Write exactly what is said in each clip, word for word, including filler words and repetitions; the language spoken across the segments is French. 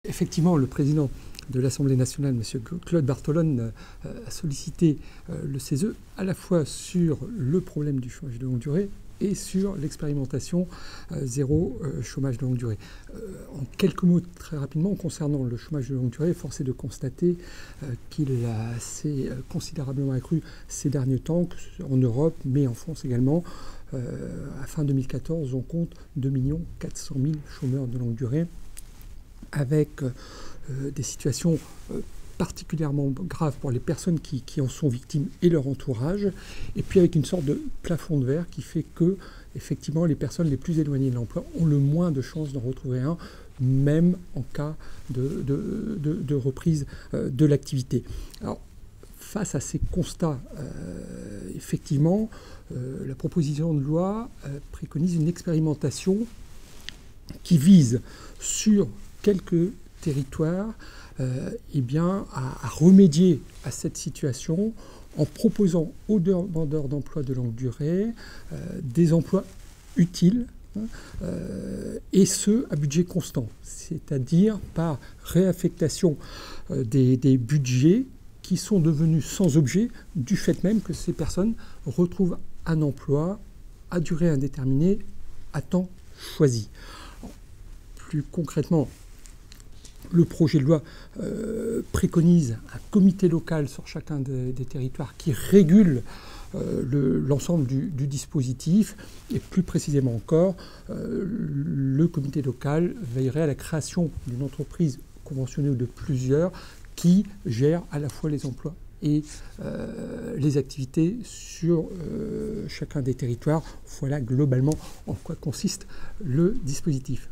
Effectivement, le président de l'Assemblée nationale, M. Claude Bartolone, a sollicité le C E S E à la fois sur le problème du chômage de longue durée et sur l'expérimentation zéro chômage de longue durée. En quelques mots, très rapidement, concernant le chômage de longue durée, force est de constater qu'il a assez considérablement accru ces derniers temps, en Europe, mais en France également. À fin deux mille quatorze, on compte deux millions quatre cent mille chômeurs de longue durée, avec euh, des situations euh, particulièrement graves pour les personnes qui, qui en sont victimes et leur entourage, et puis avec une sorte de plafond de verre qui fait que, effectivement, les personnes les plus éloignées de l'emploi ont le moins de chances d'en retrouver un, même en cas de, de, de, de reprise euh, de l'activité. Alors, face à ces constats, euh, effectivement, euh, la proposition de loi euh, préconise une expérimentation qui vise sur quelques territoires euh, eh bien, à, à remédier à cette situation en proposant aux demandeurs d'emploi de longue durée euh, des emplois utiles, hein, euh, et ce à budget constant, c'est-à-dire par réaffectation euh, des, des budgets qui sont devenus sans objet du fait même que ces personnes retrouvent un emploi à durée indéterminée à temps choisi. Plus concrètement, le projet de loi euh, préconise un comité local sur chacun des, des territoires qui régule euh, l'ensemble du, du dispositif, et plus précisément encore, euh, le comité local veillerait à la création d'une entreprise conventionnée ou de plusieurs qui gère à la fois les emplois et euh, les activités sur euh, chacun des territoires. Voilà globalement en quoi consiste le dispositif.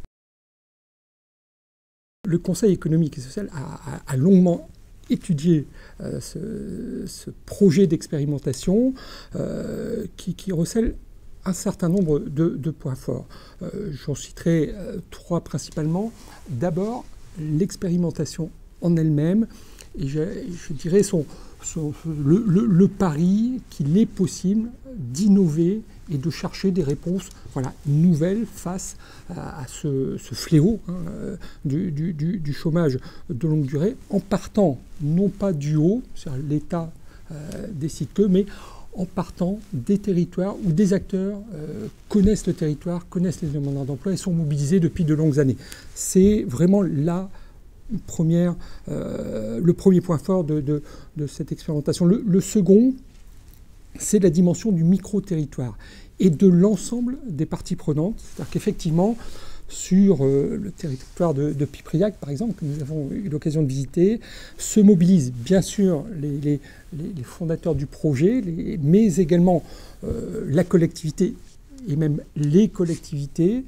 Le Conseil économique et social a, a, a longuement étudié euh, ce, ce projet d'expérimentation euh, qui, qui recèle un certain nombre de, de points forts. Euh, J'en citerai euh, trois principalement. D'abord, l'expérimentation en elle-même, et je, je dirais son, son, le, le, le pari qu'il est possible d'innover et de chercher des réponses voilà, nouvelles face à, à ce, ce fléau hein, du, du, du chômage de longue durée, en partant non pas du haut, c'est-à-dire l'État euh, décide que, mais en partant des territoires où des acteurs euh, connaissent le territoire, connaissent les demandeurs d'emploi et sont mobilisés depuis de longues années. C'est vraiment là Première, euh, le premier point fort de, de, de cette expérimentation. Le, le second, c'est la dimension du micro-territoire et de l'ensemble des parties prenantes. C'est-à-dire qu'effectivement, sur euh, le territoire de, de Pipriac, par exemple, que nous avons eu l'occasion de visiter, se mobilisent bien sûr les, les, les fondateurs du projet, les, mais également euh, la collectivité et même les collectivités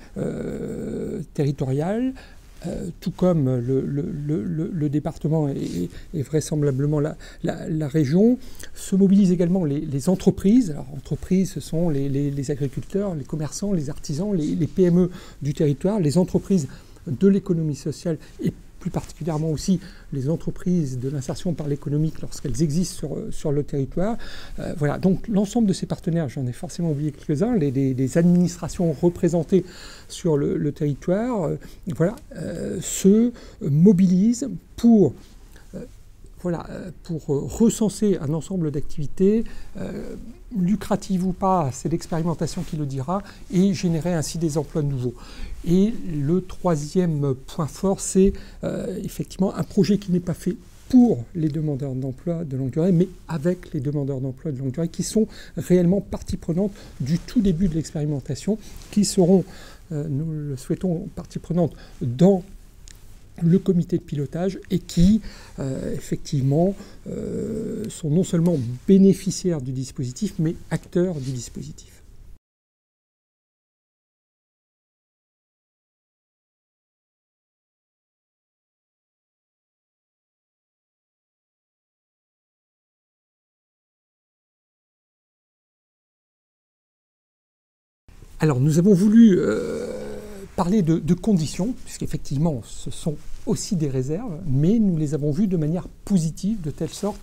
euh, territoriales, Euh, tout comme le, le, le, le département et, et vraisemblablement la, la, la région, se mobilisent également les, les entreprises. Alors, entreprises, ce sont les, les, les agriculteurs, les commerçants, les artisans, les, les P M E du territoire, les entreprises de l'économie sociale et plus particulièrement aussi les entreprises de l'insertion par l'économique lorsqu'elles existent sur, sur le territoire. Euh, voilà, donc l'ensemble de ces partenaires, j'en ai forcément oublié quelques-uns, les, les, les administrations représentées sur le, le territoire, euh, voilà, euh, se mobilisent pour, euh, voilà, pour recenser un ensemble d'activités, euh, lucratives ou pas, c'est l'expérimentation qui le dira, et générer ainsi des emplois nouveaux. Et le troisième point fort, c'est euh, effectivement un projet qui n'est pas fait pour les demandeurs d'emploi de longue durée, mais avec les demandeurs d'emploi de longue durée qui sont réellement partie prenante du tout début de l'expérimentation, qui seront, euh, nous le souhaitons, partie prenante dans le comité de pilotage et qui, euh, effectivement, euh, sont non seulement bénéficiaires du dispositif, mais acteurs du dispositif. Alors, nous avons voulu euh, parler de, de conditions, puisqu'effectivement, ce sont aussi des réserves, mais nous les avons vues de manière positive, de telle sorte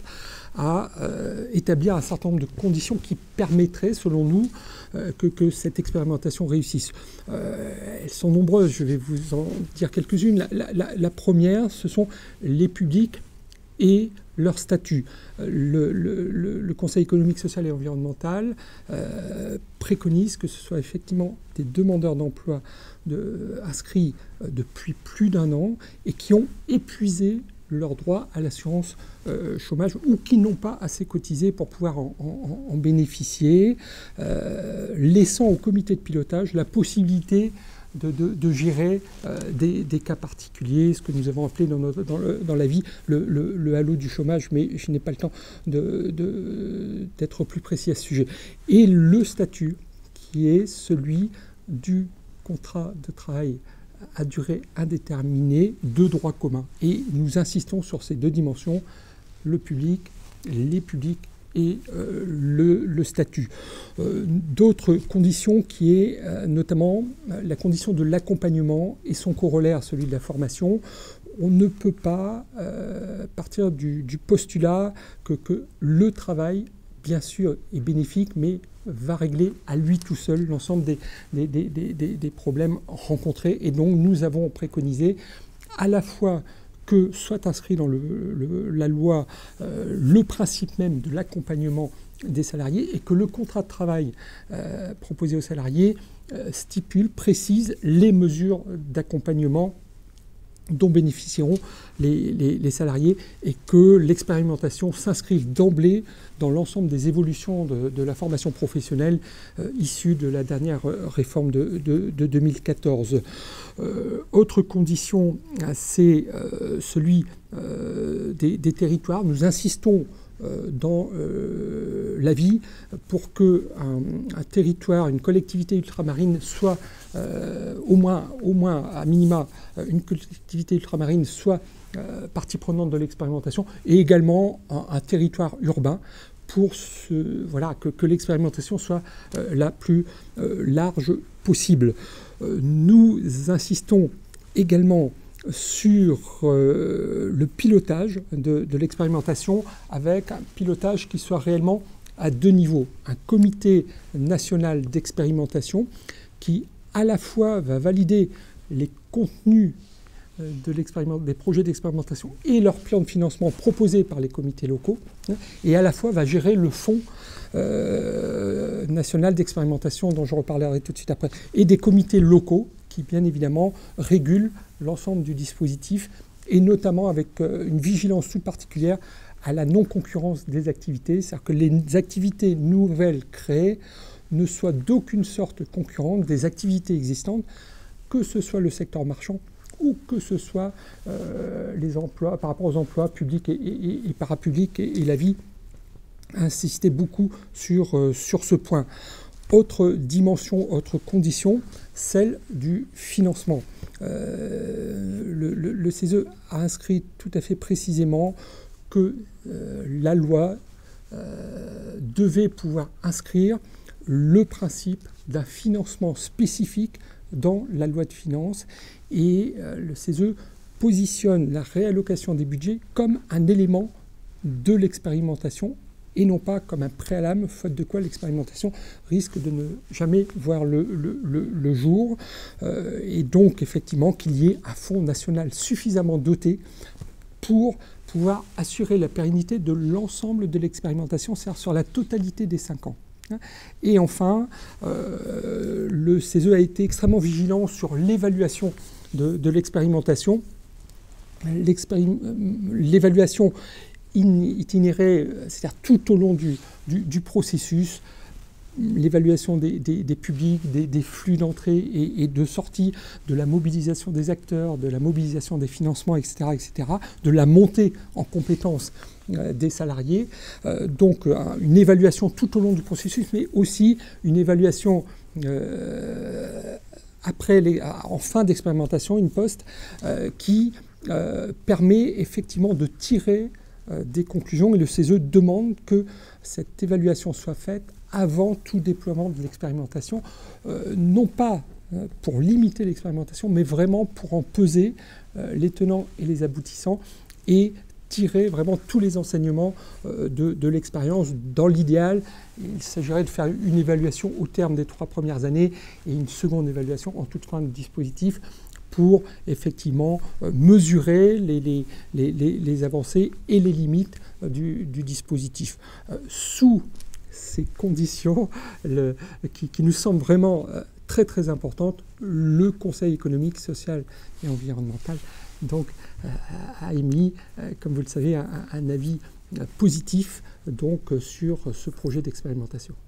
à euh, établir un certain nombre de conditions qui permettraient, selon nous, euh, que, que cette expérimentation réussisse. Euh, elles sont nombreuses, je vais vous en dire quelques-unes. La, la, la, la première, ce sont les publics et leur statut. Le, le, le, le Conseil économique, social et environnemental euh, préconise que ce soit effectivement des demandeurs d'emploi de, inscrits depuis plus d'un an et qui ont épuisé leur droit à l'assurance euh, chômage ou qui n'ont pas assez cotisé pour pouvoir en, en, en bénéficier, euh, laissant au comité de pilotage la possibilité de, de, de gérer euh, des, des cas particuliers, ce que nous avons appelé dans, notre, dans, le, dans la vie le, le, le halo du chômage, mais je n'ai pas le temps de, de, d'être plus précis à ce sujet. Et le statut qui est celui du contrat de travail à durée indéterminée de droit commun. Et nous insistons sur ces deux dimensions, le public, les publics et euh, le, le statut. Euh, d'autres conditions qui est euh, notamment la condition de l'accompagnement et son corollaire, celui de la formation. On ne peut pas euh, partir du, du postulat que, que le travail, bien sûr, est bénéfique, mais va régler à lui tout seul l'ensemble des, des, des, des, des problèmes rencontrés. Et donc, nous avons préconisé à la fois que soit inscrit dans le, le, la loi euh, le principe même de l'accompagnement des salariés et que le contrat de travail euh, proposé aux salariés euh, stipule, précise les mesures d'accompagnement dont bénéficieront les, les, les salariés et que l'expérimentation s'inscrive d'emblée dans l'ensemble des évolutions de, de la formation professionnelle euh, issue de la dernière réforme de, de, de deux mille quatorze. Euh, autre condition, c'est euh, celui euh, des, des territoires. Nous insistons euh, dans euh, l'avis pour qu'un un territoire, une collectivité ultramarine soit euh, au moins, au moins à minima, une collectivité ultramarine soit euh, partie prenante de l'expérimentation et également un, un territoire urbain pour ce, voilà, que, que l'expérimentation soit euh, la plus euh, large possible. Euh, nous insistons également sur euh, le pilotage de, de l'expérimentation avec un pilotage qui soit réellement à deux niveaux. Un comité national d'expérimentation qui à la fois va valider les contenus de des projets d'expérimentation et leur plan de financement proposés par les comités locaux, hein, et à la fois va gérer le fonds euh, national d'expérimentation dont je reparlerai tout de suite après, et des comités locaux qui bien évidemment régulent l'ensemble du dispositif et notamment avec euh, une vigilance toute particulière à la non-concurrence des activités, c'est-à-dire que les activités nouvelles créées ne soient d'aucune sorte concurrentes des activités existantes, que ce soit le secteur marchand ou que ce soit euh, les emplois, par rapport aux emplois publics et, et, et parapublics, et, et la vie insistait beaucoup sur, euh, sur ce point. Autre dimension, autre condition, celle du financement. Euh, le, le, le C E S E a inscrit tout à fait précisément que euh, la loi euh, devait pouvoir inscrire le principe d'un financement spécifique dans la loi de finances et euh, le C E S E positionne la réallocation des budgets comme un élément de l'expérimentation et non pas comme un préalable, faute de quoi l'expérimentation risque de ne jamais voir le, le, le, le jour. Euh, et donc effectivement qu'il y ait un fonds national suffisamment doté pour pouvoir assurer la pérennité de l'ensemble de l'expérimentation, c'est-à-dire sur la totalité des cinq ans. Et enfin, euh, le C E S E a été extrêmement vigilant sur l'évaluation de, de l'expérimentation. L'évaluation itinérée, c'est-à-dire tout au long du, du, du processus, l'évaluation des, des, des publics, des, des flux d'entrée et, et de sortie, de la mobilisation des acteurs, de la mobilisation des financements, et cetera, et cetera, de la montée en compétences euh, des salariés. Euh, donc euh, une évaluation tout au long du processus, mais aussi une évaluation euh, après les, en fin d'expérimentation, une post, euh, qui euh, permet effectivement de tirer euh, des conclusions. Et le C E S E demande que cette évaluation soit faite avant tout déploiement de l'expérimentation, euh, non pas pour limiter l'expérimentation, mais vraiment pour en peser euh, les tenants et les aboutissants et tirer vraiment tous les enseignements euh, de, de l'expérience. Dans l'idéal, il s'agirait de faire une évaluation au terme des trois premières années et une seconde évaluation en toute fin de dispositif pour effectivement euh, mesurer les, les, les, les avancées et les limites euh, du, du dispositif. Euh, sous ces conditions le, qui, qui nous semblent vraiment euh, très très importantes, le Conseil économique, social et environnemental donc, euh, a émis, euh, comme vous le savez, un, un avis euh, positif donc, sur ce projet d'expérimentation.